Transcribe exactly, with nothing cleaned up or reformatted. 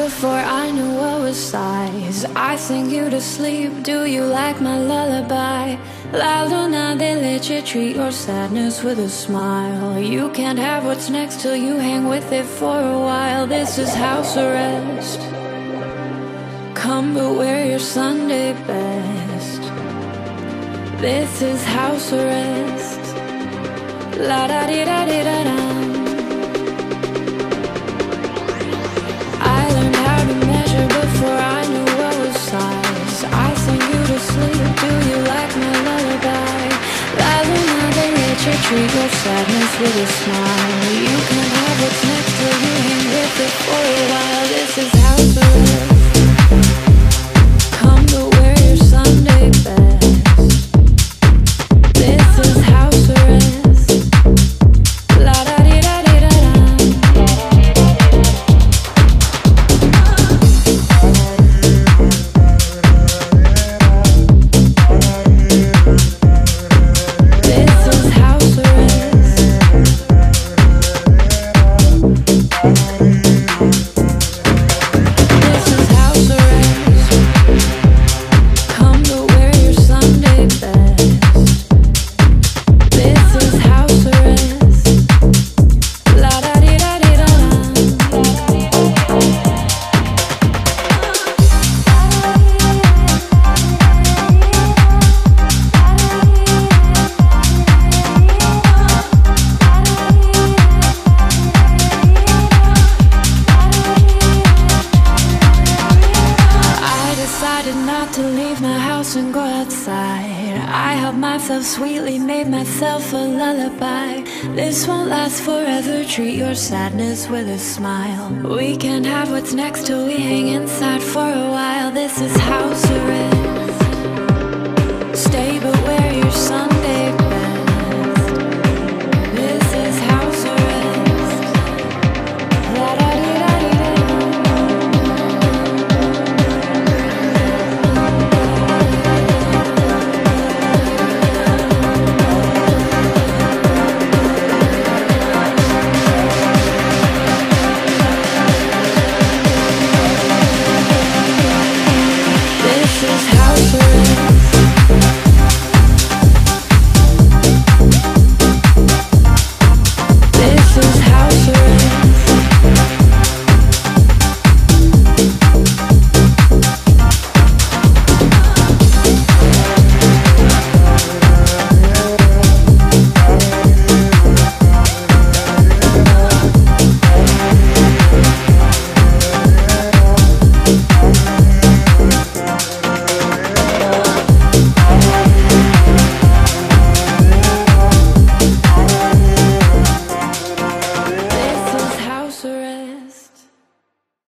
before I knew what was size. I sing you to sleep, do you like my lullaby? La luna de leche, treat your sadness with a smile. You can't have what's next till you hang with it for a while. This is house arrest. Come but wear your Sunday best. This is house arrest. La da di da di da da. I learned how to measure before I knew what was size. I sing you to sleep, do you like my lullaby? La luna de leche, treat your sadness with a smile. You can't have what's next till you hang with it for a while. This is house arrest. Come to wear your Sunday best. This is house arrest. La da di da di da da. This is house arrest. This is house arrest. Come to wear your Sunday best. This is house arrest. La da di da di da da. I decided not to leave my house and go outside. I helped myself sweetly, made myself a lullaby. This won't last forever, treat your sadness with a smile. We can't have what's next till we hang inside for a while. This is house arrest. Stay but wear your Sunday